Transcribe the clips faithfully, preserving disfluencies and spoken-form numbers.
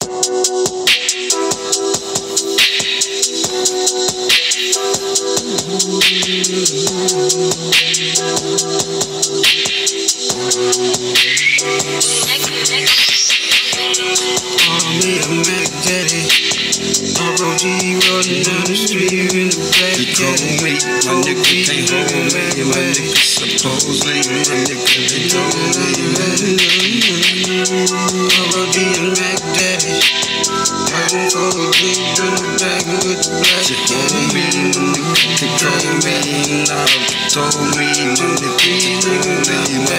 me a Mac Daddy. R O G rolling down the street in the black caddy. Me, my nigga can't hold me. My nigga supposedly, my nigga they told me. R O G and Mac Daddy. Riding for a Jeep in the back with the black caddy. Me, my nigga control me. Now told me, my nigga told me, my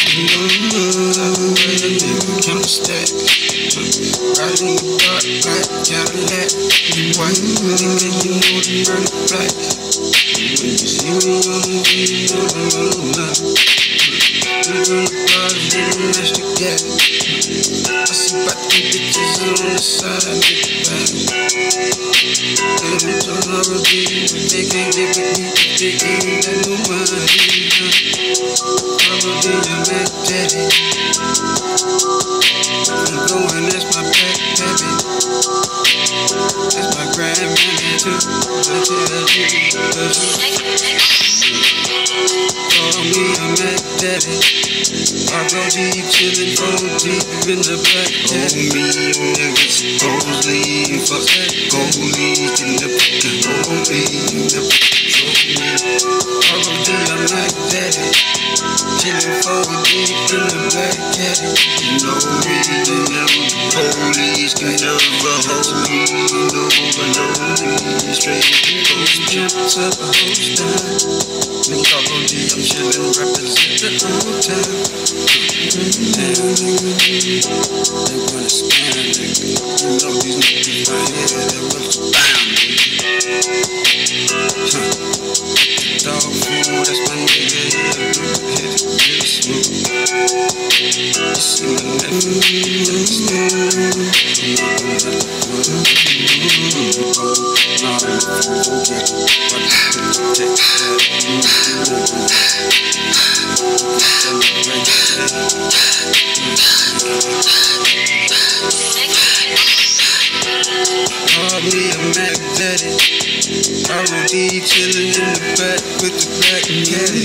nigga count stack. Riding the dark black Cadillac. White nigga, you know the burn black. When you see me on the video, I'm gonna love. We run the bars, didn't match the gap. I see about three bitches on the side, I get the back. And it's on R O G, they can't get with me, they ain't got no money. R O G and Mac Daddy. I'm going, that's my back baby. That's my grandmammy too. I tell you, cause call me a Mac Daddy. R O G chillin' four deep in the black caddy. me, nigga supposedly, fuck that goalie, in the goalie, in the R O G a Mac Daddy. Chillin' four deep in the black caddy. You know me, they never the police can never hold me. No, but no, me straight Post jumps up a host down. Nigga R O G, I'm chillin', represent the whole time. Damn, nigga, they wanna spam, nigga. You know these niggas right here, they wanna spam, nigga. Huh. Dog food, that's my nigga, hit it real smooth. You see my nephew, that's call me a Mac Daddy. R O G chillin' in the back with the black caddy.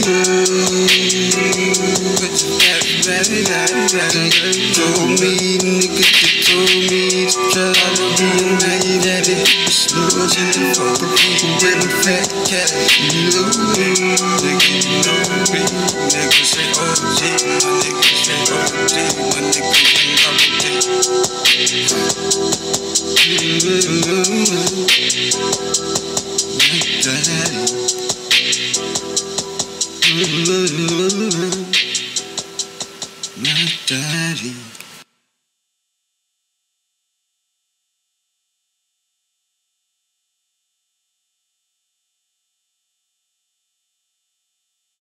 With the black caddy, daddy. Told me, nigga, they told me to try R O G and Mac Daddy. Slow chillin' for the people with the fat caddy. You know me, nigga, you know me. Nigga say O G, my nigga say O G, my nigga say R O G. Daddy, my daddy.